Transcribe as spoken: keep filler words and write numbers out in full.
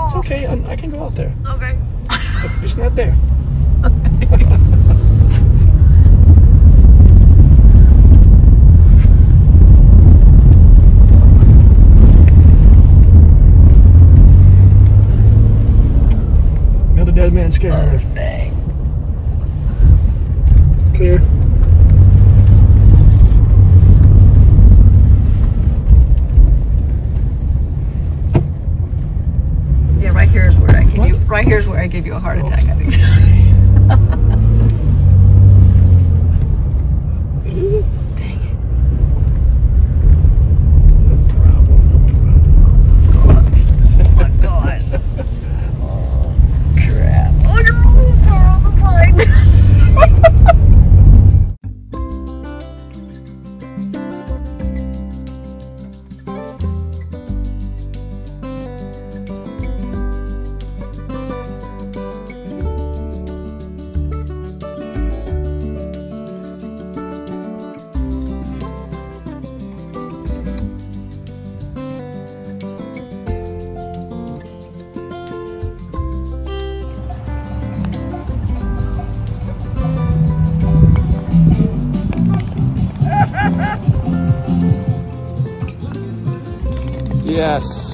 It's okay. I'm, I can go out there. Okay. It's not there. Another dead man scared. Oh, dang. Clear. Yeah, right here is where I give What? you. Right here is where I give you a heart attack. I think. Dang it. No problem. No problem. Oh my gosh. Oh crap. Oh no! We're on the side. Yes.